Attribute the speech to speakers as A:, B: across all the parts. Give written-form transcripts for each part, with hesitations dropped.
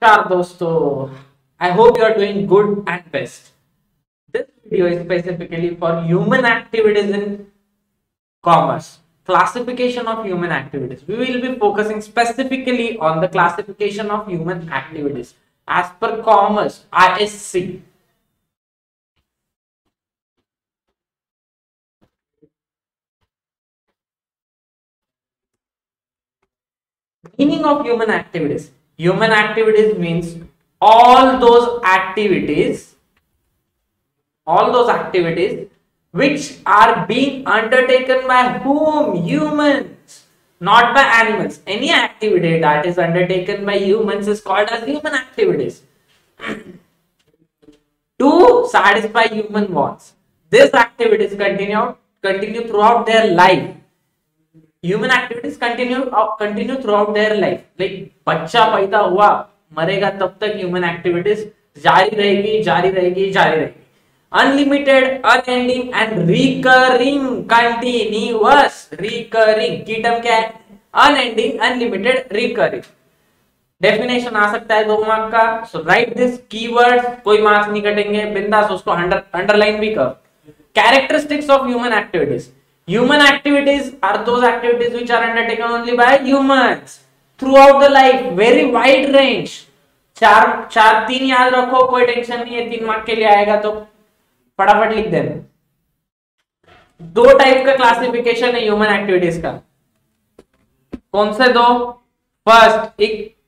A: नमस्कार दोस्तों, I hope you are doing good and best. This video is specifically for human activities in commerce. Classification of human activities. We will be focusing specifically on the classification of human activities as per commerce ISC. Meaning of human activities. Human activities means all those activities which are being undertaken by whom? Humans, not by animals. Any activity that is undertaken by humans is called as human activities to satisfy human wants. These activities continue throughout their life. Human activities continue throughout their life. Like बच्चा पैदा हुआ मरेगा तब तक human activities जारी रहेगी. Unlimited, unending and recurring, continuous, recurring. की term क्या है? Unending, unlimited, recurring. डेफिनेशन आ सकता है 2 मार्क का. सो राइट दिस कीवर्ड्स, कोई मार्क्स नहीं कटेंगे, बिंदास उसको अंडरलाइन भी कर. Characteristics of human activities. Human activities are those activities which are undertaken only by humans throughout the life. Very wide range. चार 3 याद रखो, कोई टेंशन नहीं है, 3 मार्क के लिए आएगा तो फटाफट लिख देना. 2 टाइप का क्लासिफिकेशन है ह्यूमन एक्टिविटीज का. कौन से 2? फर्स्ट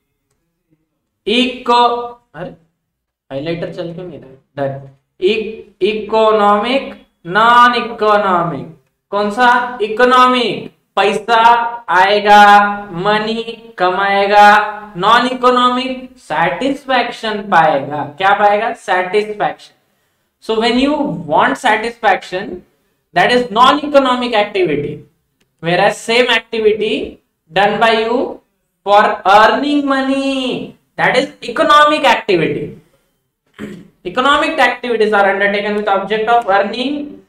A: अरे हाइलाइटर चल क्यों नहीं रहा? Economic, non economic. कौन सा? इकोनॉमिक, पैसा आएगा, मनी कमाएगा. नॉन इकोनॉमिक, सैटिस्फैक्शन पाएगा. क्या पाएगा? Satisfaction. So when you want satisfaction, that is non-economic activity, whereas same activity done by you for earning money, that is economic activity. Economic activities are undertaken with object of earning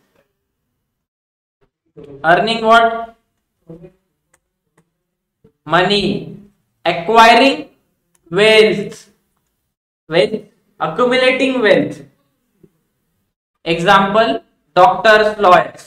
A: what? Money, acquiring wealth, accumulating wealth. Example, doctors, lawyers.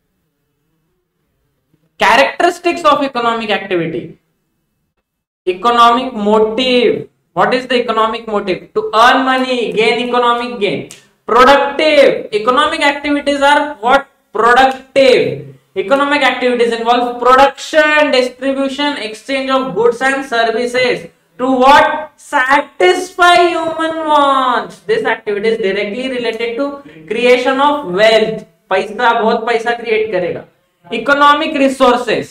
A: Characteristics of economic activity. Economic motive. What is the economic motive? To earn money, gain economic gain. Productive. Economic activities are what? Productive. Economic activities involve production, distribution, exchange of goods and services. To what? Satisfy human wants. This activity is directly related to creation of wealth. पैसा, बहुत पैसा create करेगा. Economic resources.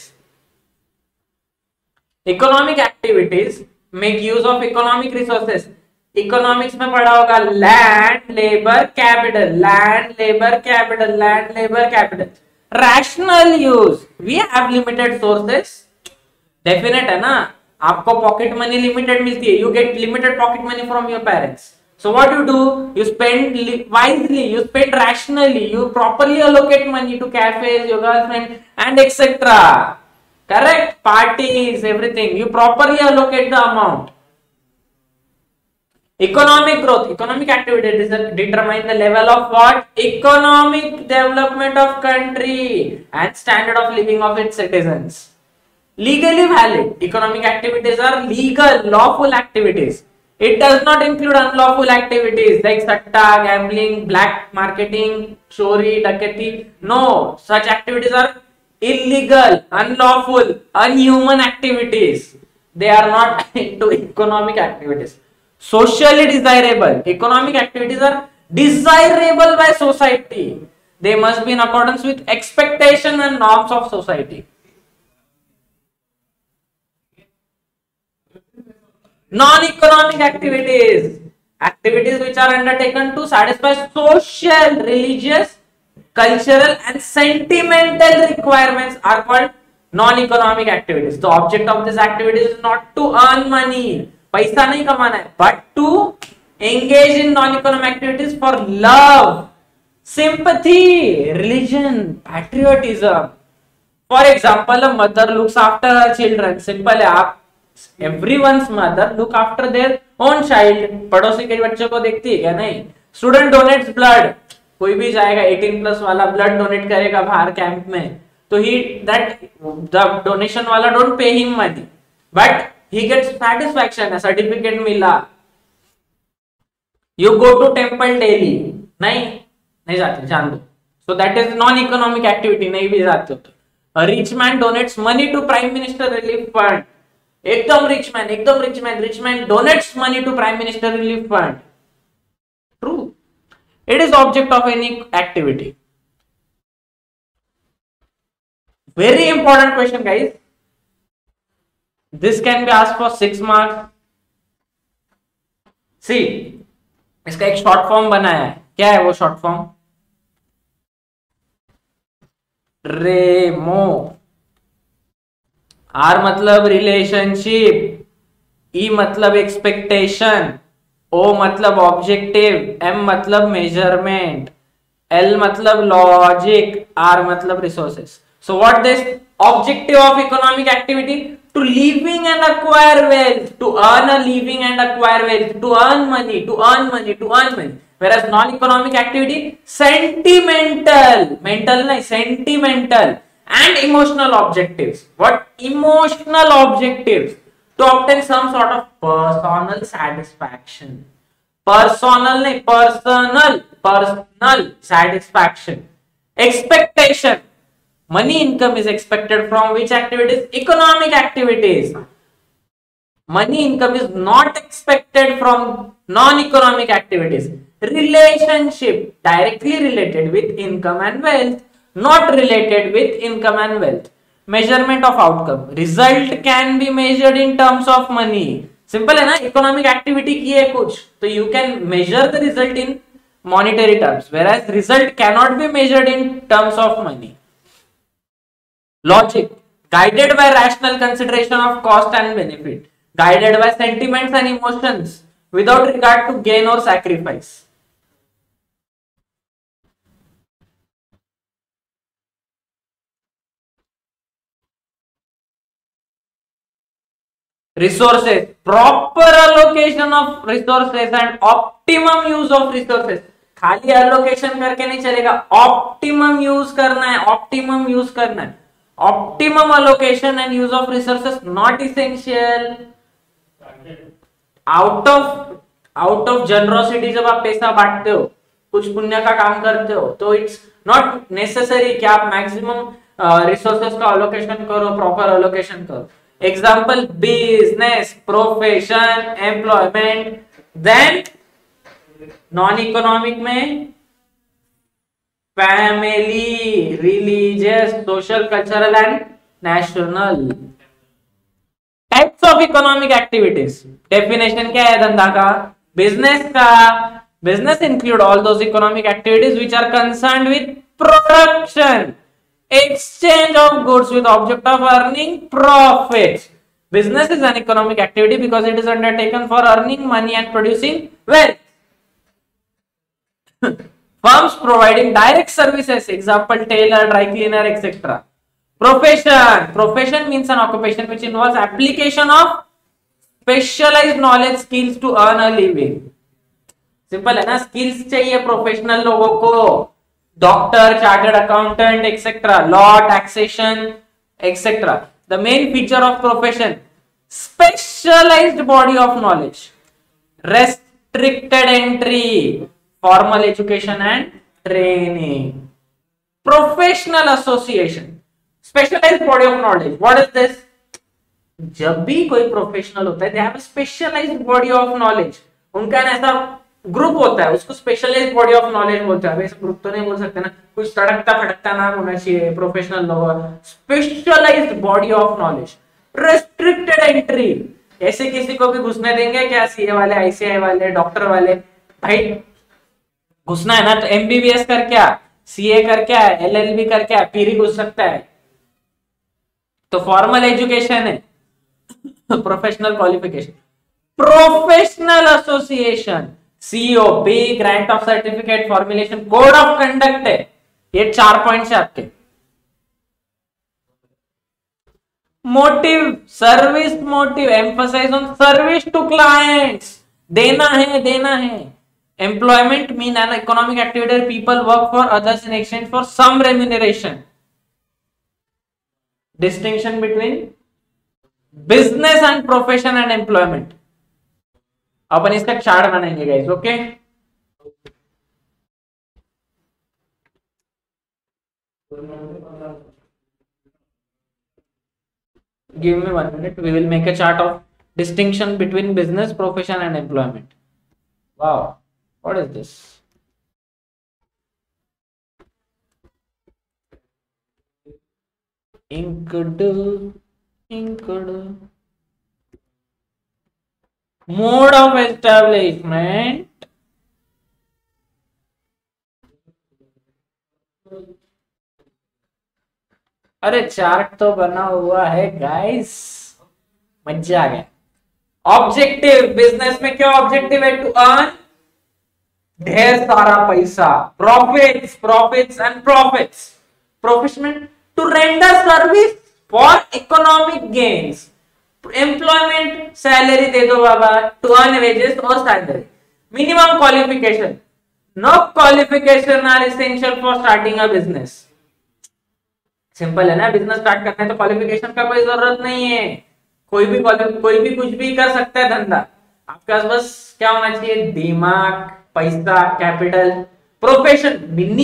A: Economic activities make use of economic resources. Economics में पढ़ा होगा land, labor, capital. Land, labor, capital. Land, labor, capital. Rational use. We have limited sources. Definite है ना? आपको पॉकेट मनी लिमिटेड मिलती है. You get limited pocket money from your parents. So what you do? You spend wisely, you spend rationally, you properly allocate money to cafes, your girlfriend and etc. Correct? Parties, everything. You properly allocate the amount. Economic growth. Economic activity determine the level of what? Economic development of country and standard of living of its citizens. Legally valid. Economic activities are legal, lawful activities. It does not include unlawful activities like satta, gambling, black marketing, chori, dakati. No, such activities are illegal, unlawful, unhuman activities. They are not into economic activities. Socially desirable. Economic activities are desirable by society. They must be in accordance with expectation and norms of society. Non-economic activities. Activities which are undertaken to satisfy social, religious, cultural and sentimental requirements are called non-economic activities. The object of this activity is not to earn money. पैसा नहीं कमाना है, but to engage in non-economic activities for love, sympathy, religion, patriotism. For example, a mother looks after her children. Simple है, आप everyone's mother look after their own child, पड़ोसी के बच्चों को देखती है क्या? नहीं। स्टूडेंट डोनेट्स ब्लड, कोई भी जाएगा 18 प्लस वाला ब्लड डोनेट करेगा बाहर कैंप में, तो ही दैट द डोनेशन वाला don't pay him money but he gets satisfaction, certificate मिला। You go to temple daily, नहीं जाते, जान दो। So that is non economic activity, नहीं भी जाते हो तो। A rich man donates money to Prime Minister Relief Fund. एकदम rich man donates money to Prime Minister Relief Fund. True. It is object of any activity. Very important question, guys. This can be asked for 6 marks. See, इसका एक short form बनाया है, क्या है वो short form? REMO. R मतलब relationship, E मतलब expectation, O मतलब ऑब्जेक्टिव, एम मतलब मेजरमेंट, एल मतलब लॉजिक, आर मतलब resources. So what this objective of economic activity? To living and acquire wealth, to earn a living and acquire wealth, to earn money, to earn money, to earn money. Whereas non-economic activity, sentimental, mental nahi, sentimental and emotional objectives. What? Emotional objectives to obtain some sort of personal satisfaction. Personal nahi, personal satisfaction. Expectation. Money income is expected from which activities? Economic activities. Money income is not expected from non-economic activities. Relationship, directly related with income and wealth, not related with income and wealth. Measurement of outcome, result can be measured in terms of money. Simple है ना? Economic activity की है कुछ, तो you can measure the result in monetary terms, whereas result cannot be measured in terms of money. Logic, guided by rational consideration of cost and benefit, guided by sentiments and emotions without regard to gain or sacrifice. Resources, proper allocation of resources and optimum use of resources. खाली allocation करके नहीं चलेगा, optimum use करना है, optimum use करना है. Optimum allocation and use of resources not essential. Out of generosity जब आप पैसा बांटते हो, कुछ पुण्य का काम करते हो, तो it's not necessary कि आप maximum resources का allocation करो, proper allocation करो. Example, business, profession, employment. Then non-economic में family, religious, social, cultural and national. Types of economic activities. Definition क्या है धंधा का? Business का. Business include all those economic activities which are concerned with production, exchange of goods with object of earning profits. Business is an economic activity because it is undertaken for earning money and producing wealth. Firms providing direct services, example tailor, dry cleaner, etc. Profession means an occupation which involves application of specialized knowledge skills to earn a living. Simple है ना? Skills चाहिए professional लोगों को, doctor, chartered accountant, etc. Law, taxation, etc. The main feature of profession: specialized body of knowledge, restricted entry, formal education and training. Professional association, specialized body of knowledge. What is this? जब भी कोई professional होता है, they have a specialized body of knowledge. उनका ऐसा group होता है, उसको स्पेशलाइज्ड बॉडी ऑफ नॉलेज बोलते हैं. वैसे ग्रुप तो नहीं बोल सकते ना, कुछ तड़कता फटकता नाम होना चाहिए प्रोफेशनल लोगों का. Specialized body of knowledge. Restricted entry, ऐसे किसी को भी घुसने देंगे क्या? सीए वाले, आईसीआई वाले, डॉक्टर वाले, भाई घुसना है ना तो एमबीबीएस कर क्या, सीए कर क्या, एलएलबी कर क्या, पीरी घुस सकता है. तो फॉर्मल एजुकेशन है, professional qualification. Professional association, COP, grant of certificate, formulation, code of conduct है. ये 4 पॉइंट्स है आपके. Motive, service motive, emphasize on service to clients. देना है, देना है। Employment mean an economic activity people work for others in exchange for some remuneration. Distinction between business and profession and employment. अपन इसका चार्ट बनाएंगे guys, okay. Give me 1 minute. We will make a chart of distinction between business, profession, and employment. Wow, what is this? Inked. Mode of establishment. अरे chart तो बना हुआ है guys, मजा आ गया। ऑब्जेक्टिव, बिजनेस में क्या ऑब्जेक्टिव है? टू अर्न ढेर सारा पैसा, profits, profits and profits. Professional to render service for economic gains. Employment salary दे दो बाबा, टू अर्न वेजेस और salary. Minimum qualification, no qualification are essential for starting a business. Simple है ना, बिजनेस स्टार्ट करना है तो क्वालिफिकेशन का कोई जरूरत नहीं है। कोई भी कुछ भी कर सकता है धंधा। आपके पास बस क्या होना चाहिए? दिमाग, पैसा, capital. Profession,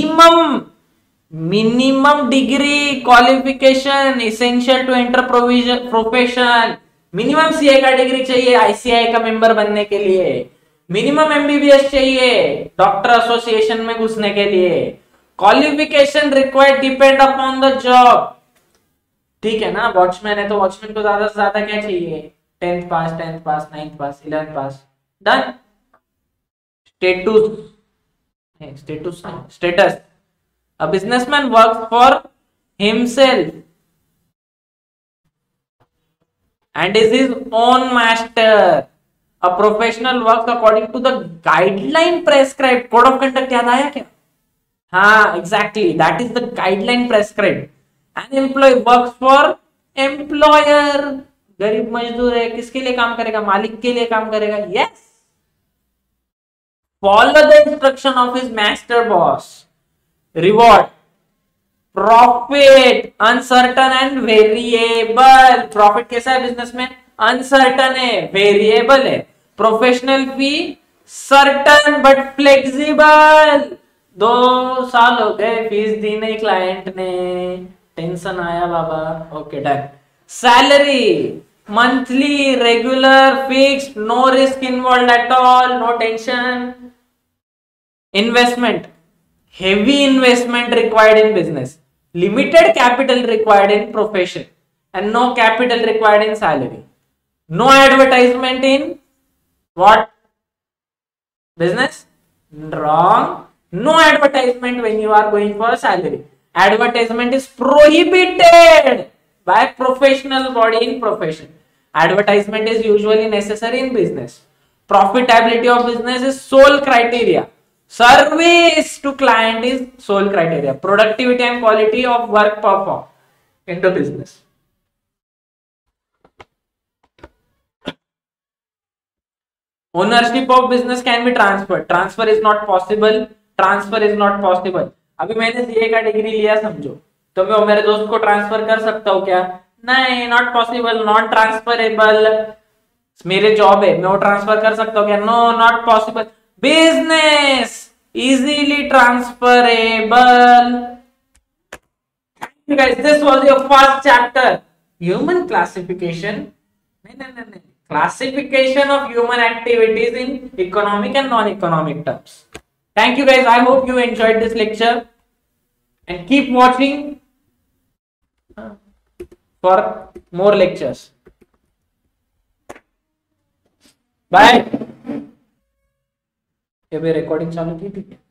A: minimum degree qualification essential to enter profession. Minimum CA का डिग्री चाहिए आईसीआई का मेंबर बनने के लिए। मिनिमम एमबीबीएस चाहिए डॉक्टर एसोसिएशन में घुसने के लिए। Qualification required depend upon the job. ठीक है ना, वॉचमैन है तो वॉचमैन को ज्यादा से ज्यादा क्या चाहिए? 10th पास, 9th पास, 11th पास। Done. Status, a businessman works for himself and is his own master. A professional works according to the guideline prescribed. Code of conduct याद आया क्या? हाँ, exactly. That is the guideline prescribed. An employee works for employer. गरीब मजदूर है, किसके लिए काम करेगा? मालिक के लिए काम करेगा। Yes. Follow the instruction of his master boss. Reward. Profit uncertain and variable. Profit कैसा है बिजनेस में? अनसर्टन है, वेरिएबल है। Professional fee certain but flexible. 2 साल हो गए, फीस दी नहीं क्लाइंट ने, टेंशन आया बाबा। Okay done. Salary monthly, regular, fixed, no risk involve at all, no tension. Investment, heavy investment required in business, limited capital required in profession, and no capital required in salary. No advertisement in what? Business? Wrong. No advertisement when you are going for salary. Advertisement is prohibited by professional body in profession. Advertisement is usually necessary in business. Profitability of business is sole criteria. Service to client is sole criteria. Productivity and quality of work performed into business. Ownership of business can be transferred. Transfer is not possible. Transfer is not possible. अभी मैंने CA का degree लिया समझो, तो मैं मेरे दोस्त को ट्रांसफर कर सकता हूँ क्या? नहीं, नॉट पॉसिबल, नॉन ट्रांसफरेबल। मेरे जॉब है, मैं वो ट्रांसफर कर सकता हूँ क्या? No, not possible. Business easily transferable. Guys, this was your first chapter. Human classification. No. Classification of human activities in economic and non-economic terms. Thank you guys. I hope you enjoyed this lecture and keep watching for more lectures. Bye. ये भी recording चालू की थी।